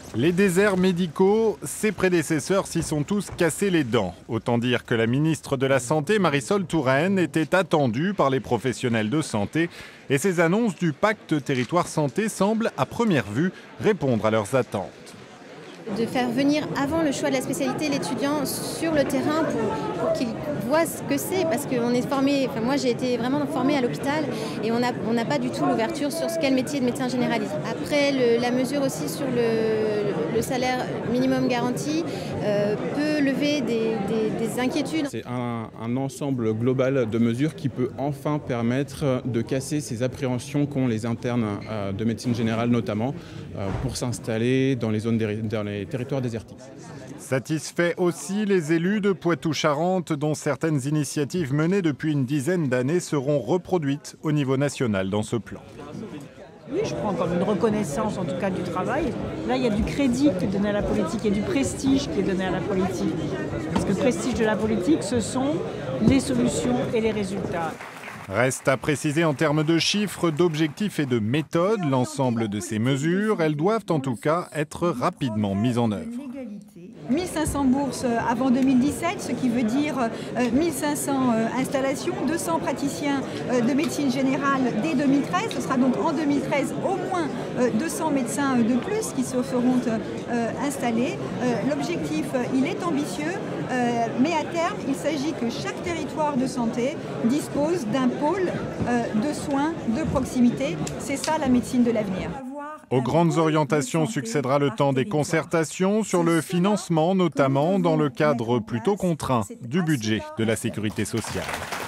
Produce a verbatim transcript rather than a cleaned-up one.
Les déserts médicaux, ses prédécesseurs s'y sont tous cassés les dents. Autant dire que la ministre de la Santé, Marisol Touraine, était attendue par les professionnels de santé et ces annonces du pacte territoire santé semblent, à première vue, répondre à leurs attentes. De faire venir avant le choix de la spécialité l'étudiant sur le terrain pour, pour qu'il voit ce que c'est, parce qu'on est formé, enfin moi j'ai été vraiment formée à l'hôpital et on n'a on n'a pas du tout l'ouverture sur ce qu'est le métier de médecin généraliste. Après le, la mesure aussi sur le, le salaire minimum garanti euh, peut lever des, des, des inquiétudes. C'est un, un ensemble global de mesures qui peut enfin permettre de casser ces appréhensions qu'ont les internes euh, de médecine générale notamment euh, pour s'installer dans les zones des, dans les territoires désertiques. Satisfait aussi les élus de Poitou-Charentes dont certaines initiatives menées depuis une dizaine d'années seront reproduites au niveau national dans ce plan. Oui, je prends comme une reconnaissance en tout cas du travail. Là, il y a du crédit qui est donné à la politique et du prestige qui est donné à la politique. Parce que le prestige de la politique, ce sont les solutions et les résultats. Reste à préciser en termes de chiffres, d'objectifs et de méthodes l'ensemble de ces mesures. Elles doivent en tout cas être rapidement mises en œuvre. mille cinq cents bourses avant deux mille dix-sept, ce qui veut dire mille cinq cents installations, deux cents praticiens de médecine générale dès deux mille treize. Ce sera donc en deux mille treize au moins deux cents médecins de plus qui se feront installer. L'objectif, il est ambitieux, mais à terme, il s'agit que chaque territoire de santé dispose d'un pôle de soins de proximité. C'est ça la médecine de l'avenir. Aux grandes orientations succédera le temps des concertations sur le financement, notamment dans le cadre plutôt contraint du budget de la sécurité sociale.